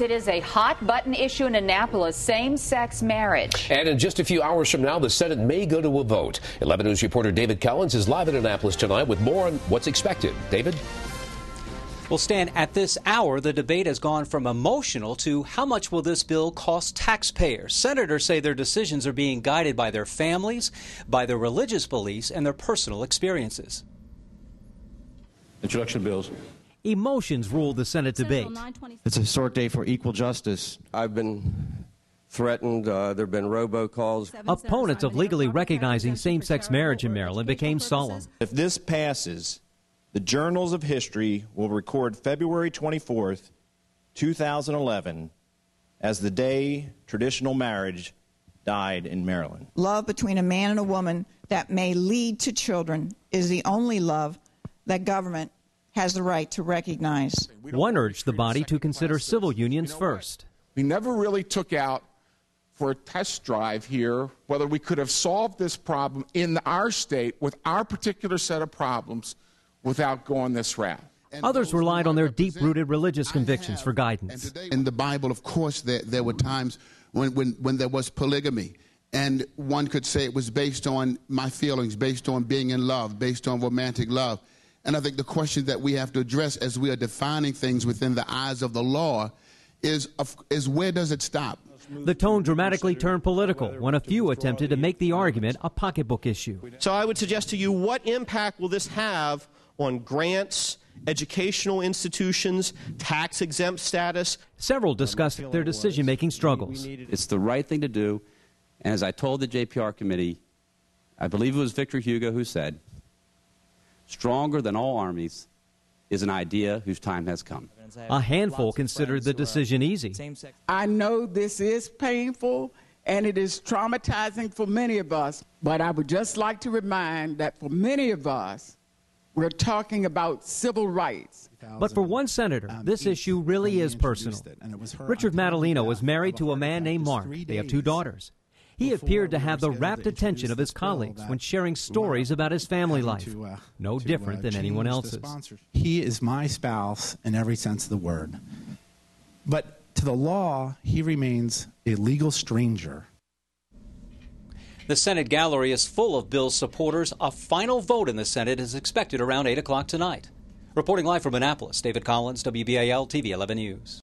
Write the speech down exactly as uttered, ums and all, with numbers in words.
It is a hot-button issue in Annapolis, same-sex marriage. And in just a few hours from now, the Senate may go to a vote. eleven News reporter David Collins is live in Annapolis tonight with more on what's expected. David? Well, Stan, at this hour, the debate has gone from emotional to how much will this bill cost taxpayers? Senators say their decisions are being guided by their families, by their religious beliefs, and their personal experiences. Introduction bills. Emotions rule the Senate debate. It's a historic day for equal justice. I've been threatened. Uh, there have been robocalls. Opponents of legally recognizing same-sex marriage in Maryland became solemn. If this passes, the journals of history will record February twenty-fourth, two thousand eleven, as the day traditional marriage died in Maryland. Love between a man and a woman that may lead to children is the only love that government has the right to recognize. One urged the body to consider civil unions first. We never really took out for a test drive here whether we could have solved this problem in our state with our particular set of problems without going this route. Others relied on their deep-rooted religious convictions for guidance. In the Bible, of course, there, there were times when, when, when there was polygamy. And one could say it was based on my feelings, based on being in love, based on romantic love. And I think the question that we have to address as we are defining things within the eyes of the law is, is where does it stop? The tone dramatically turned political when a few attempted to make the argument a pocketbook issue. So I would suggest to you, what impact will this have on grants, educational institutions, tax-exempt status? Several discussed their decision-making struggles. It's the right thing to do, and as I told the J P R committee, I believe it was Victor Hugo who said, stronger than all armies is an idea whose time has come. A handful considered the decision easy. I know this is painful and it is traumatizing for many of us, but I would just like to remind that for many of us, we're talking about civil rights. But for one senator, this issue really is personal. Richard Madaleno was married to a man named Mark. They have two daughters. He appeared to have the rapt attention of his colleagues when sharing stories about his family life, no different than anyone else's. He is my spouse in every sense of the word. But to the law, he remains a legal stranger. The Senate gallery is full of Bill's supporters. A final vote in the Senate is expected around eight o'clock tonight. Reporting live from Annapolis, David Collins, W B A L T V eleven News.